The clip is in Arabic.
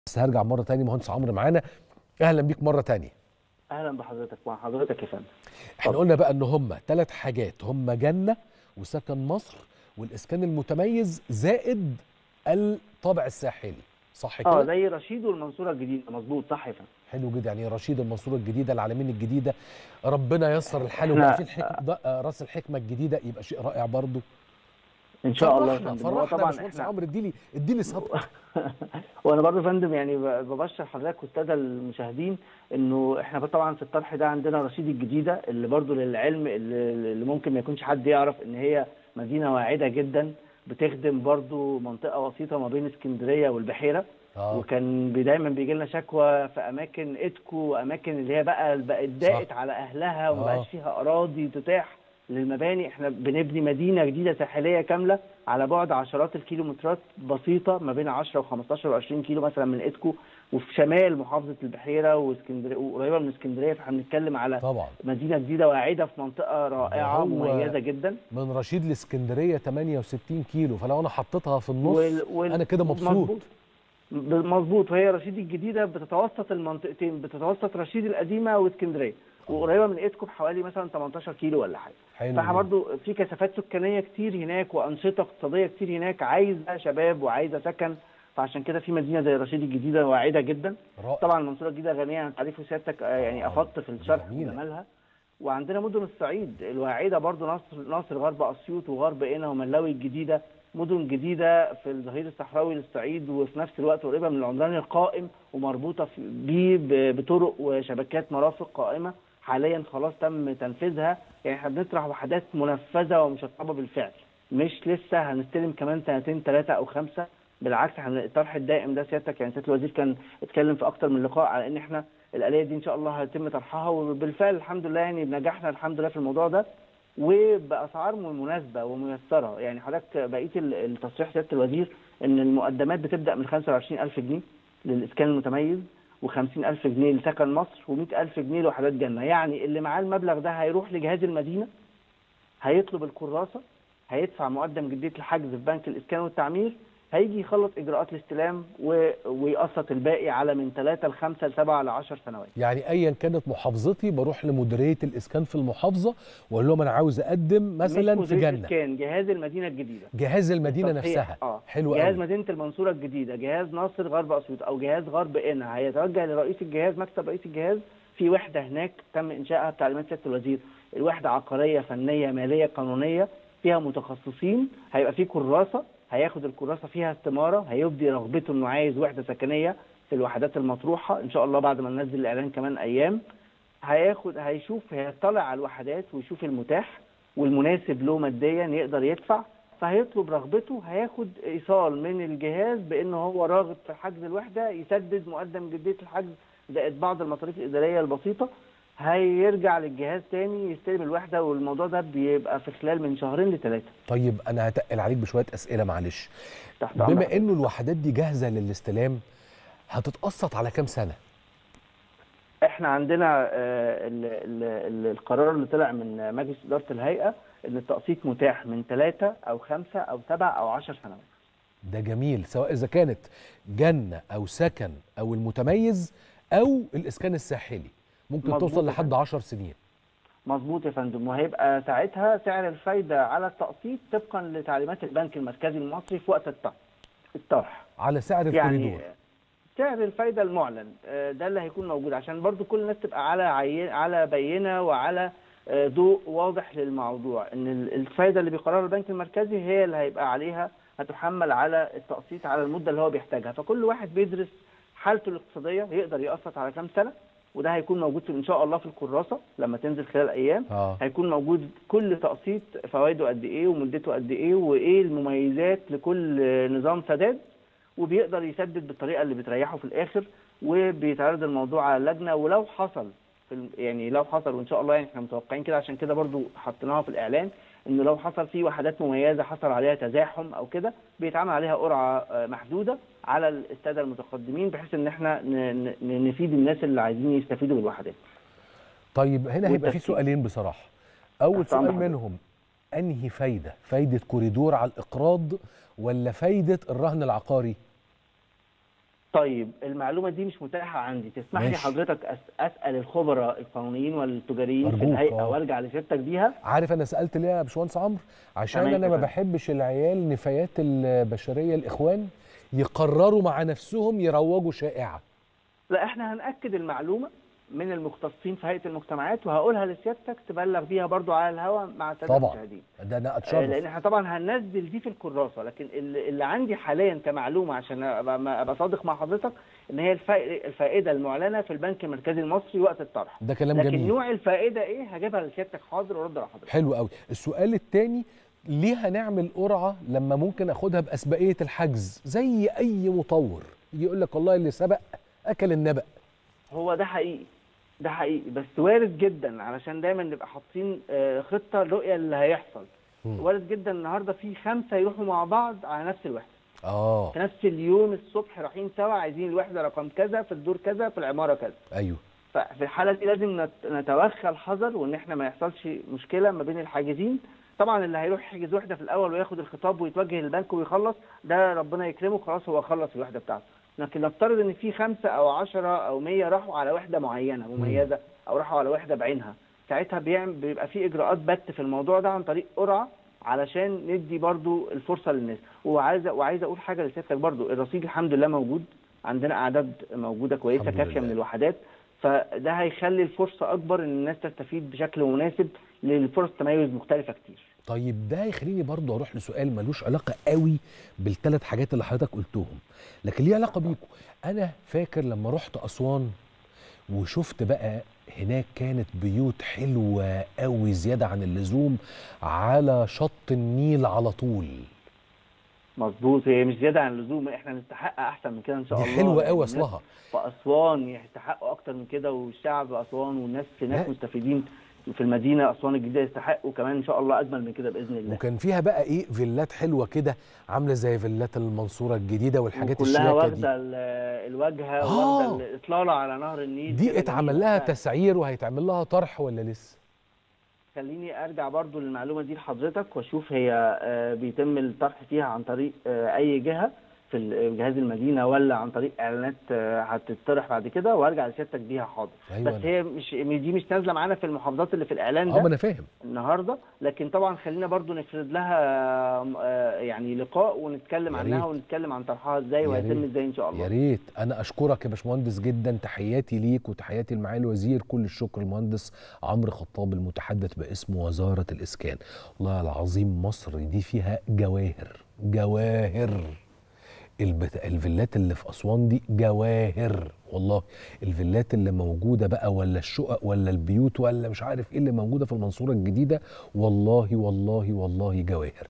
بس هرجع مره تاني مهندس عمرو معانا. اهلا بيك مره تانية. اهلا بحضرتك مع حضرتك يا فندم. احنا قلنا بقى ان هم 3 حاجات، هم جنه وسكن مصر والاسكان المتميز زائد الطابع الساحلي، صح كده؟ زي رشيد والمنصوره الجديده، مظبوط صح يا فندم. حلو جدا. يعني رشيد، المنصوره الجديده، العلمين الجديده، ربنا ييسر الحال وبقى في احنا راس الحكمه الجديده، يبقى شيء رائع برضو. ان شاء الله يا فرحنا فندم. هو فرحنا يا طبعا باشمهندس احنا عمرو، اديني صبر. وانا برضه يا فندم يعني ببشر حضرتك والساده المشاهدين انه احنا طبعا في الطرح ده عندنا رشيد الجديده، اللي برضه للعلم اللي ممكن ما يكونش حد يعرف ان هي مدينه واعده جدا، بتخدم برضه منطقه وسيطه ما بين اسكندريه والبحيره. وكان دايما بيجي لنا شكوى في اماكن اتكو واماكن اللي هي بقت ضاقت على اهلها وما بقاش فيها اراضي تتاح للمباني. احنا بنبني مدينه جديده ساحليه كامله على بعد عشرات الكيلومترات بسيطه، ما بين 10 و15 و20 كيلو مثلا من اتكو، وفي شمال محافظه البحيره واسكندريه وقريبه من اسكندريه. فاحنا بنتكلم على طبعا مدينه جديده واعده في منطقه رائعه مميزه جدا. من رشيد لاسكندريه 68 كيلو، فلو انا حطيتها في النص انا كده مبسوط. مظبوط. وهي رشيد الجديده بتتوسط المنطقتين، بتتوسط رشيد القديمه واسكندريه، وقريبه من ايدكم بحوالي مثلا 18 كيلو ولا حاجه. فاحنا برضو في كثافات سكانيه كتير هناك وانشطه اقتصاديه كتير هناك، عايزه شباب وعايزه سكن. فعشان كده في مدينه زي رشيد الجديده واعده جدا. طبعا المنصوره الجديده غنيه عن تعريف سيادتك، يعني افضت في الشرح وجمالها. وعندنا مدن الصعيد الواعده برضو، ناصر غرب اسيوط وغرب قنا وملاوي الجديده، مدن جديده في الظهير الصحراوي للصعيد، وفي نفس الوقت قريبه من العمران القائم ومربوطه بيه بطرق وشبكات مرافق قائمه حاليا خلاص تم تنفيذها. يعني احنا بنطرح وحدات منفذه ومشطبه بالفعل، مش لسه هنستلم كمان 2 3 أو 5. بالعكس احنا الطرح الدائم ده سيادتك، يعني سياده الوزير كان اتكلم في اكتر من لقاء على ان احنا الآلية دي ان شاء الله هيتم طرحها، وبالفعل الحمد لله يعني نجحنا الحمد لله في الموضوع ده، وباسعار مناسبه وميسره. يعني حضرتك بقيه التصريح سياده الوزير ان المقدمات بتبدا من 25,000 جنيه للاسكان المتميز، و50,000 جنيه لسكن مصر، و100,000 جنيه لوحدات جنه. يعني اللي معاه المبلغ ده هيروح لجهاز المدينه، هيطلب الكراسه، هيدفع مقدم جديه الحجز في بنك الاسكان والتعمير، هيجي يخلص اجراءات الاستلام ويقسط الباقي على من 3 ل 5 ل 7 ل 10 سنوات. يعني ايا كانت محافظتي بروح لمديريه الاسكان في المحافظه واقول لهم انا عاوز اقدم مثلا في جنه. كان جهاز المدينه الجديده، جهاز المدينه نفسها. حلو جهاز قوي. مدينه المنصوره الجديده، جهاز ناصر غرب اسيوط، او جهاز غرب قنا، هيتوجه لرئيس الجهاز، مكتب رئيس الجهاز. في وحده هناك تم انشائها بتعليمات سياده الوزير، الوحده عقاريه فنيه ماليه قانونيه فيها متخصصين. هيبقى في كراسه، هياخد الكراسه فيها استماره، هيبدي رغبته انه عايز وحده سكنيه في الوحدات المطروحه ان شاء الله بعد ما ننزل الاعلان كمان ايام. هيشوف، هيطلع على الوحدات ويشوف المتاح والمناسب له ماديا يقدر يدفع، فهيطلب رغبته، هياخد ايصال من الجهاز بانه هو راغب في حجز الوحده، يسدد مقدم جديه الحجز زائد بعض المصاريف الاداريه البسيطه، هيرجع للجهاز تاني يستلم الوحده. والموضوع ده بيبقى في خلال من 2 ل3. طيب انا هتقل عليك بشويه اسئله معلش. بما انه الوحدات دي جاهزه للاستلام، هتتقسط على كام سنه؟ احنا عندنا القرار اللي طلع من مجلس اداره الهيئه ان التقسيط متاح من 3 أو 5 أو 7 أو 10 سنوات. ده جميل، سواء اذا كانت جنه او سكن او المتميز او الاسكان الساحلي، ممكن توصل لحد 10 سنين. مظبوط يا فندم. وهيبقى ساعتها سعر الفايده على التقسيط طبقا لتعليمات البنك المركزي المصري في وقت الطرح على سعر الكوريدور. يعني سعر الفايده المعلن ده اللي هيكون موجود، عشان برضو كل الناس تبقى على بينه وعلى ضوء واضح للموضوع، ان الفايده اللي بيقررها البنك المركزي هي اللي هيبقى عليها، هتحمل على التقسيط على المده اللي هو بيحتاجها. فكل واحد بيدرس حالته الاقتصاديه يقدر يقسط على كام سنه، وده هيكون موجود ان شاء الله في الكراسه لما تنزل خلال ايام. هيكون موجود كل تقسيط فوائده قد ايه ومدته قد ايه وايه المميزات لكل نظام سداد، وبيقدر يسدد بالطريقه اللي بتريحه في الاخر. وبيتعرض الموضوع على اللجنه، ولو حصل يعني لو حصل، وان شاء الله يعني احنا متوقعين كده، عشان كده برضو حطيناها في الاعلان، انه لو حصل في وحدات مميزه حصل عليها تزاحم او كده، بيتعمل عليها قرعه محدوده على الساده المتقدمين، بحيث ان احنا نفيد الناس اللي عايزين يستفيدوا بالوحدات. طيب هنا هيبقى في سؤالين بصراحه. اول سؤال منهم، انهي فايده كوريدور على الاقراض ولا فايده الرهن العقاري؟ طيب المعلومه دي مش متاحه عندي، تسمح لي حضرتك اسال الخبراء القانونيين والتجاريين في الهيئه وارجع لسيادتك بيها؟ عارف انا سالت ليه يا باشمهندس عمرو؟ عشان انا ما بحبش العيال نفايات البشريه الاخوان يقرروا مع نفسهم يروجوا شائعه. لا احنا هنأكد المعلومه من المختصين في هيئه المجتمعات وهقولها لسيادتك تبلغ بيها برضو على الهواء مع الساده المشاهدين. ده انا اتشرف. لان احنا طبعا هننزل دي في الكراسه، لكن اللي عندي حاليا كمعلومه عشان ابقى صادق مع حضرتك ان هي الفائده المعلنه في البنك المركزي المصري وقت الطرح. ده كلام لكن جميل. لكن نوع الفائده ايه هجيبها لسيادتك حاضر وارد على حضرتك. حلو قوي. السؤال الثاني، ليه هنعمل قرعه لما ممكن اخدها باسبقيه الحجز زي اي مطور يجي يقول لك والله اللي سبق اكل النبأ؟ هو ده حقيقي، ده حقيقي، بس وارد جدا علشان دايما نبقى حاطين خطه رؤيه اللي هيحصل. وارد جدا النهارده في 5 يروحوا مع بعض على نفس الوحده. في نفس اليوم الصبح رايحين سوا عايزين الوحده رقم كذا في الدور كذا في العماره كذا. ايوه. ففي الحاله دي لازم نتوخى الحذر وان احنا ما يحصلش مشكله ما بين الحاجزين. طبعا اللي هيروح يحجز وحده في الاول وياخد الخطاب ويتوجه للبنك ويخلص ده ربنا يكرمه خلاص هو خلص الوحده بتاعته. لكن نفترض ان في 5 أو 10 أو 100 راحوا على وحده معينه مميزه او راحوا على وحده بعينها، ساعتها بيبقى في اجراءات بت في الموضوع ده عن طريق قرعه علشان ندي برضو الفرصه للناس. وعايز اقول حاجه لسيادتك برضو، الرصيد الحمد لله موجود، عندنا اعداد موجوده كويسه كافيه من الوحدات، فده هيخلي الفرصه اكبر ان الناس تستفيد بشكل مناسب للفرص تميز مختلفه كتير. طيب ده هيخليني برضو اروح لسؤال ملوش علاقه قوي بالثلاث حاجات اللي حضرتك قلتهم، لكن ليه علاقه بيكم. انا فاكر لما رحت اسوان وشفت بقى هناك كانت بيوت حلوه قوي زياده عن اللزوم على شط النيل على طول. مظبوط، هي مش زياده عن اللزوم، احنا نستحق احسن من كده ان شاء الله. دي حلوه قوي اصلها. في اسوان يستحقوا اكتر من كده، والشعب اسوان والناس هناك مستفيدين في المدينه اسوان الجديده يستحقوا كمان ان شاء الله اجمل من كده باذن الله. وكان فيها بقى ايه فيلات حلوه كده عامله زي فيلات المنصوره الجديده والحاجات الشياكه دي كلها واخده الواجهه واخده الاطلاله على نهر النيل. دي اتعمل لها تسعير وهيتعمل لها طرح ولا لسه؟ خليني ارجع برضو للمعلومه دي لحضرتك واشوف هي بيتم الطرح فيها عن طريق اي جهه في جهاز المدينه ولا عن طريق اعلانات هتطرح بعد كده وارجع لسيادتك بيها حاضر. أيوة. بس هي دي مش نازله معانا في المحافظات اللي في الاعلان ده. ما انا فاهم النهارده، لكن طبعا خلينا برضو نفرد لها يعني لقاء ونتكلم عنها ونتكلم عن طرحها ازاي وهيتم ازاي ان شاء الله. يا ريت. انا اشكرك يا باشمهندس جدا، تحياتي ليك وتحياتي لمعالي الوزير. كل الشكر المهندس عمرو خطاب المتحدث باسم وزاره الاسكان. والله العظيم مصر دي فيها جواهر. الفيلات اللي في أسوان دي جواهر والله. الفيلات اللي موجودة بقى ولا الشقق ولا البيوت ولا مش عارف ايه اللي موجودة في المنصورة الجديدة والله والله والله جواهر.